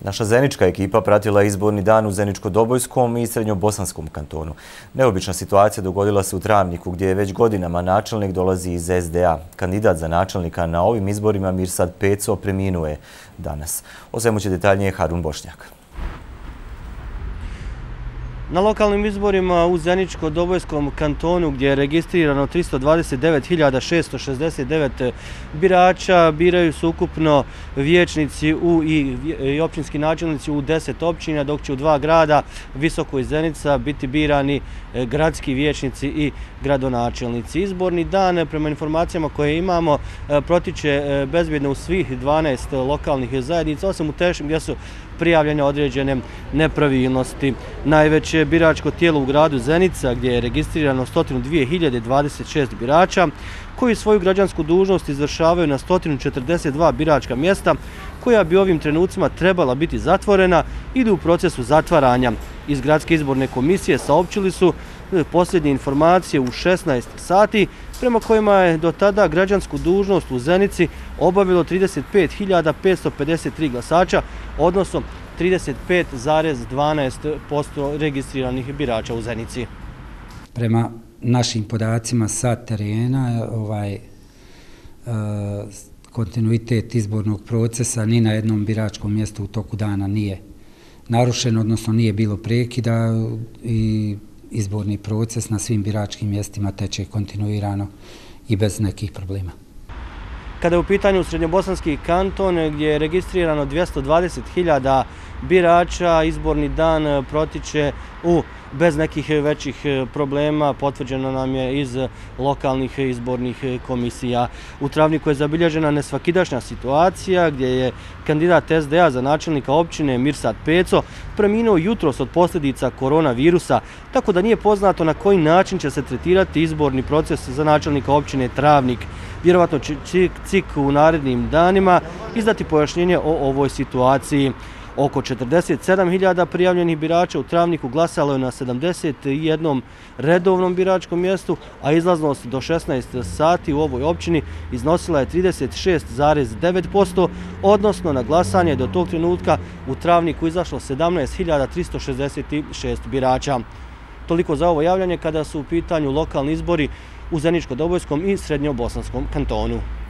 Naša zenička ekipa pratila je izborni dan u Zeničko-Dobojskom i Srednjobosanskom kantonu. Neobična situacija dogodila se u Travniku, gdje je već godinama načelnik dolazi iz SDA. Kandidat za načelnika na ovim izborima Mirsad Peco preminuo je danas. O svemu će detaljnije Harun Bošnjak. Na lokalnim izborima u Zeničko-Dobojskom kantonu, gdje je registrirano 329.669 birača, biraju se ukupno vijećnici i općinski načelnici u 10 općina, dok će u 2 grada, Visoko i Zenica, biti birani gradski vijećnici i gradonačelnici. Izborni dan, prema informacijama koje imamo, protiče bezbjedno u svih 12 lokalnih zajednica, osim u Tešnju gdje su prijavljene određene nepravilnosti. Najveće biračko tijelo u gradu Zenica, gdje je registrirano 102.026 birača, koji svoju građansku dužnost izvršavaju na 142 biračka mjesta, koja bi ovim trenucima trebala biti zatvorena, idu u procesu zatvaranja. Iz Gradske izborne komisije saopćili su posljednje informacije u 16 sati, prema kojima je do tada građansku dužnost u Zenici obavilo 35.553 glasača, odnosno 35,12% registriranih birača u Zenici. Prema našim podacima sa terena, kontinuitet izbornog procesa ni na jednom biračkom mjestu u toku dana nije narušen, odnosno nije bilo prekida i izborni proces na svim biračkim mjestima teče kontinuirano i bez nekih problema. Kada je u pitanju Srednjobosanski kanton, gdje je registrirano 220.000 birača, izborni dan protiče bez nekih većih problema, potvrđeno nam je iz lokalnih izbornih komisija. U Travniku je zabilježena nesvakidašnja situacija gdje je kandidat SDA za načelnika općine Mirsad Peco preminuo jutros od posljedica koronavirusa, tako da nije poznato na koji način će se tretirati izborni proces za načelnika općine Travnik. Vjerovatno će CIK u narednim danima izdati pojašnjenje o ovoj situaciji. Oko 47.000 prijavljenih birača u Travniku glasalo je na 71 redovnom biračkom mjestu, a izlaznost do 16 sati u ovoj općini iznosila je 36,9%, odnosno na glasanje do tog trenutka u Travniku izašlo 17.366 birača. Toliko za ovo javljanje kada su u pitanju lokalni izbori u Zeničko-Dobojskom i Srednjobosanskom kantonu.